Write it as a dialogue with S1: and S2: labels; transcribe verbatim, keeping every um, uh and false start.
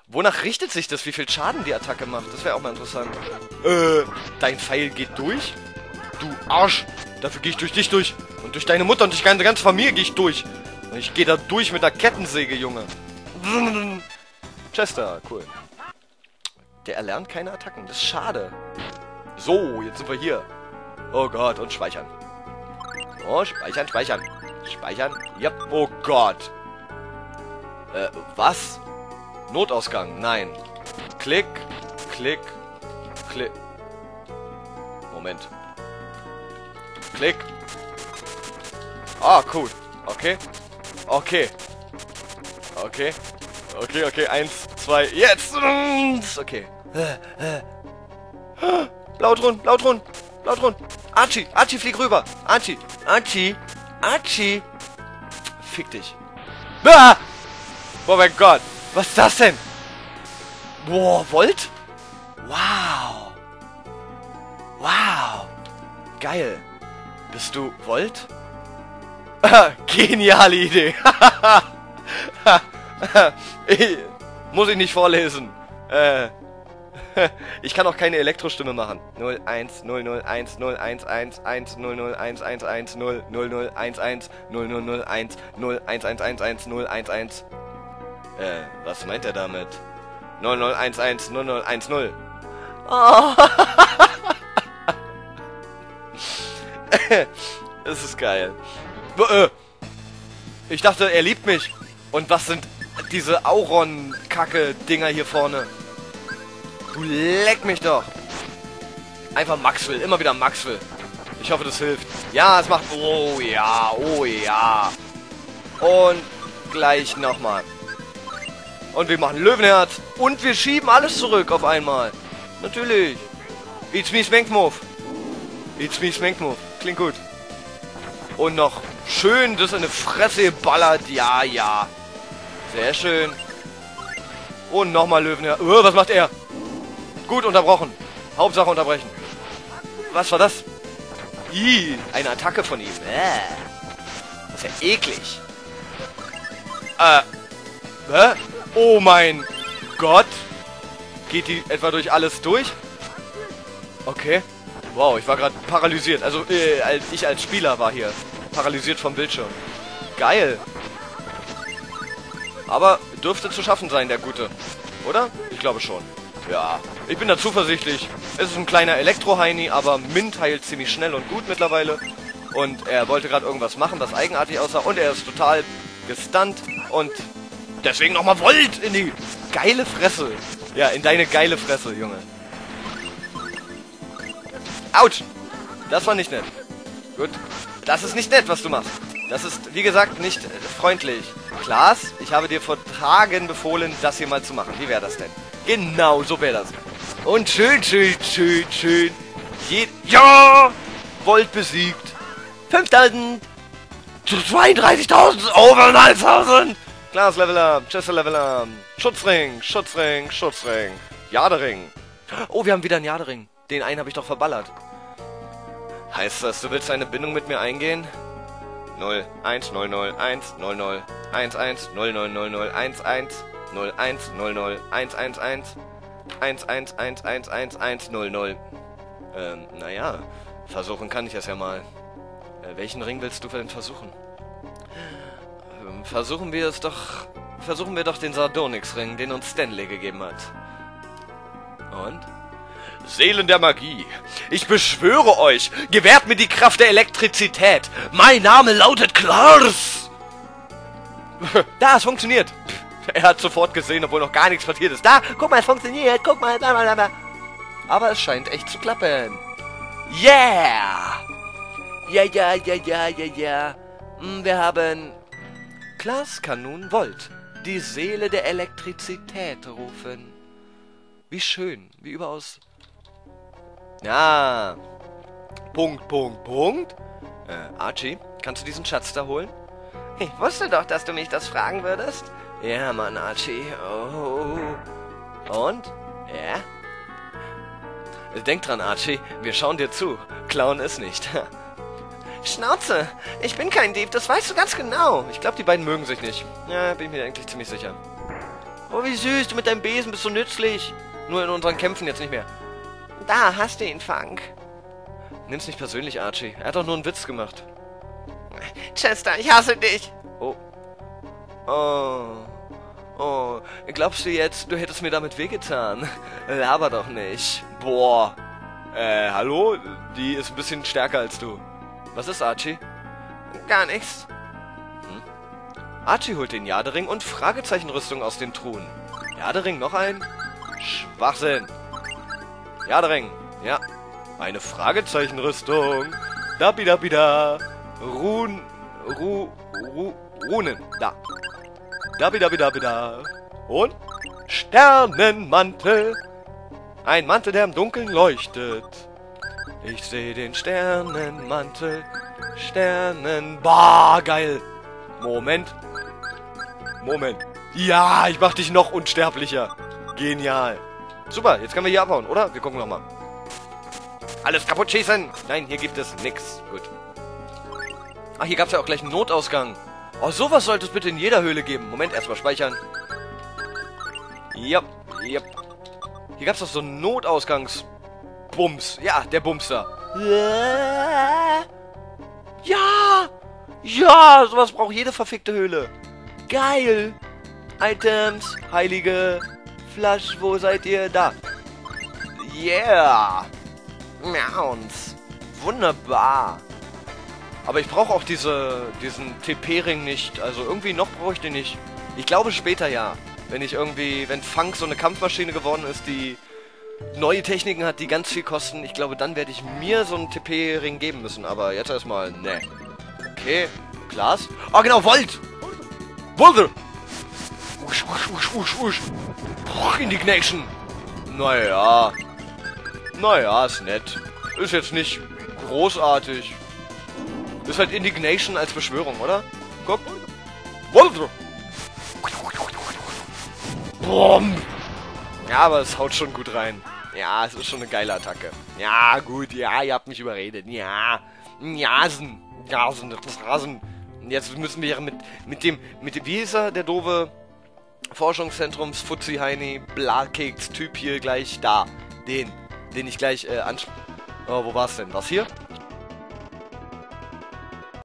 S1: Wonach richtet sich das, wie viel Schaden die Attacke macht? Das wäre auch mal interessant. Äh, dein Pfeil geht durch? Du Arsch! Dafür gehe ich durch dich durch. Und durch deine Mutter und durch deine ganze Familie gehe ich durch. Und ich gehe da durch mit einer Kettensäge, Junge. Chester, cool. Der erlernt keine Attacken, das ist schade. So, jetzt sind wir hier. Oh Gott, und speichern. Oh, speichern, speichern. Speichern. Yep. Oh Gott. Äh, was? Notausgang. Nein. Klick. Klick. Klick. Moment. Klick. Ah, cool. Okay. Okay. Okay. Okay, okay. Eins, zwei, jetzt. Okay. Blautron, Blautron, Blautron. Archie, Archie, flieg rüber. Archie, Archie, Archie. Fick dich. Ah! Oh mein Gott. Was ist das denn? Boah, Volt? Wow. Wow. Geil. Bist du Volt? Geniale Idee. Muss ich nicht vorlesen. Äh. Ich kann auch keine Elektrostimme machen. null eins null null eins null eins eins eins null null eins eins eins null null null eins eins null null null eins null eins eins eins eins null eins eins. Äh, was meint er damit? null null eins eins null null eins null. Oh. Das ist geil. Ich dachte, er liebt mich. Und was sind diese Auron-Kacke-Dinger hier vorne? Du leck mich doch. Einfach Maxwell. Immer wieder Maxwell. Ich hoffe, das hilft. Ja, es macht... Oh ja, oh ja. Und gleich nochmal. Und wir machen Löwenherz. Und wir schieben alles zurück auf einmal. Natürlich. It's me Smankmove. It's me Smankmove. Klingt gut. Und noch schön das in die Fresse ballert. Ja, ja. Sehr schön. Und nochmal Löwenherz. Oh, was macht er? Gut, unterbrochen. Hauptsache unterbrechen. Was war das? Ih, eine Attacke von ihm. Äh. Das ist ja eklig. Äh. Hä? Oh mein Gott. Geht die etwa durch alles durch? Okay. Wow, ich war gerade paralysiert. Also, äh, ich als Spieler war hier paralysiert vom Bildschirm. Geil. Aber dürfte zu schaffen sein, der Gute. Oder? Ich glaube schon. Ja, ich bin da zuversichtlich. Es ist ein kleiner Elektro-Heini, aber Mint heilt ziemlich schnell und gut mittlerweile. Und er wollte gerade irgendwas machen, was eigenartig aussah. Und er ist total gestunt. Und deswegen nochmal Volt in die geile Fresse. Ja, in deine geile Fresse, Junge. Autsch! Das war nicht nett. Gut. Das ist nicht nett, was du machst. Das ist, wie gesagt, nicht freundlich. Klaas, ich habe dir vor Tagen befohlen, das hier mal zu machen. Wie wäre das denn? Genau, so wäre das. Und schön, schön, schön, schön. Je ja! Volt besiegt. fünftausend. zweiunddreißigtausend. Over neuntausend. Klaas Level Up. Chester Level Up. Schutzring, Schutzring, Schutzring. Jadering. Oh, wir haben wieder einen Jadering. Den einen habe ich doch verballert. Heißt das, du willst eine Bindung mit mir eingehen? null eins null null eins null null eins eins null null null null eins eins null eins null null eins eins eins eins eins eins eins eins eins null null. Ähm, naja, versuchen kann ich es ja mal. Äh, welchen Ring willst du denn versuchen? Ähm, versuchen wir es doch... Versuchen wir doch den Sardonyx-Ring, den uns Stanley gegeben hat. Und? Seelen der Magie. Ich beschwöre euch, gewährt mir die Kraft der Elektrizität. Mein Name lautet Klaas. Da, es funktioniert. Er hat sofort gesehen, obwohl noch gar nichts passiert ist. Da, guck mal, es funktioniert. Guck mal, blablabla. Aber es scheint echt zu klappen. Yeah. Ja, ja, ja, ja, ja, ja. Wir haben... Klaas kann nun Volt, die Seele der Elektrizität, rufen. Wie schön, wie überaus... Ja. Punkt, Punkt, Punkt. Äh, Archie, kannst du diesen Schatz da holen? Ich wusste doch, dass du mich das fragen würdest. Ja, Mann, Archie. Oh. Und? Ja? Denk dran, Archie. Wir schauen dir zu. Klauen ist nicht. Schnauze. Ich bin kein Dieb. Das weißt du ganz genau. Ich glaube, die beiden mögen sich nicht. Ja, bin ich mir eigentlich ziemlich sicher. Oh, wie süß, du mit deinem Besen bist so nützlich. Nur in unseren Kämpfen jetzt nicht mehr. Da, hast du ihn, Funk. Nimm's nicht persönlich, Archie. Er hat doch nur einen Witz gemacht. Chester, ich hasse dich. Oh. Oh. Oh. Glaubst du jetzt, du hättest mir damit wehgetan? Laber doch nicht. Boah. Äh, hallo? Die ist ein bisschen stärker als du. Was ist, Archie? Gar nichts. Hm? Archie holt den Jadering und Fragezeichenrüstung aus den Truhen. Jadering, noch ein? Schwachsinn. Jadering, ja. Eine Fragezeichenrüstung. Dabidabida. Run... Ru... Ru... Runen. Da. Dabidabidabida. Und? Sternenmantel. Ein Mantel, der im Dunkeln leuchtet. Ich sehe den Sternenmantel. Sternen... Bah, geil. Moment. Moment. Ja, ich mach dich noch unsterblicher. Genial. Super, jetzt können wir hier abhauen, oder? Wir gucken nochmal. Alles kaputt schießen. Nein, hier gibt es nix. Gut. Ach, hier gab es ja auch gleich einen Notausgang. Oh, sowas sollte es bitte in jeder Höhle geben. Moment, erstmal speichern. Yep, yep. Hier gab es doch so einen Notausgangsbums. Ja, der Bumster. Ja! Ja, sowas braucht jede verfickte Höhle. Geil. Items, heilige Flasch, wo seid ihr? Da. Yeah. Mounts. Wunderbar. Aber ich brauche auch diese, diesen T P-Ring nicht. Also irgendwie noch brauche ich den nicht. Ich glaube später ja. Wenn ich irgendwie, wenn Funk so eine Kampfmaschine geworden ist, die neue Techniken hat, die ganz viel kosten. Ich glaube, dann werde ich mir so einen T P-Ring geben müssen. Aber jetzt erstmal, ne. Okay. Glas. Ah, genau, Volt. Volt. Usch, usch, usch, usch, usch. Boah, Indignation. Naja. Naja, ist nett. Ist jetzt nicht großartig. Ist halt Indignation als Beschwörung, oder? Guck. Volt. Boom. Ja, aber es haut schon gut rein. Ja, es ist schon eine geile Attacke. Ja, gut, ja, ihr habt mich überredet. Ja. Jasen. Jasen, das ist Rasen. Und jetzt müssen wir mit, mit dem, mit dem, wie ist er, der doofe Forschungszentrums Fuzzi Heini Blarkeks Typ hier gleich da. Den, den ich gleich, äh, ansp... Oh, wo war's denn? Was hier?